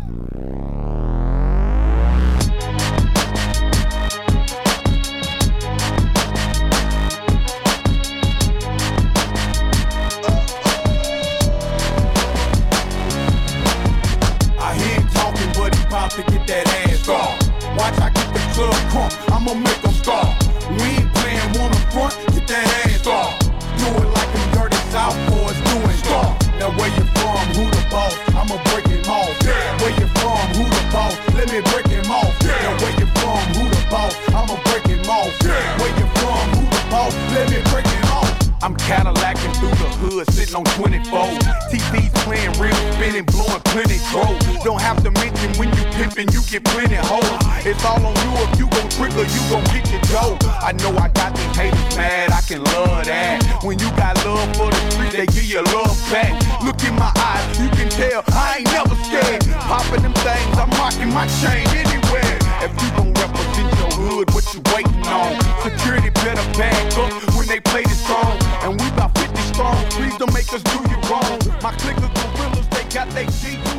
To get that ass off. Watch I get the club crunk, I'ma make them stop. We ain't playing woman front, get that ass off. Do it like them dirty South boys doing stop. Now where you from, who the boss? I'ma break him off. Where you from, who the boss? Let me break him off. Now where you from, who the boss? I'ma break him off. Where you from, who the boss? Let me break him off. I'm Cadillacing through the hood, sitting on 24. TV's playing real, spinning, blowing plenty throw. Don't have to mention when you pimpin', you get plenty hoes. It's all on you if you gon' trigger, you gon' get your dough. I know I got these haters mad, I can love that. When you got love for the street, they give you love back. Look in my eyes, you can tell I ain't never scared. Popping them things, I'm rocking my chain anywhere. If you gon' represent your hood, what you waiting on? Security better back up when they play this song. And we about 50 strong, please don't make us do you wrong. My clique of gorillas, they got they teeth.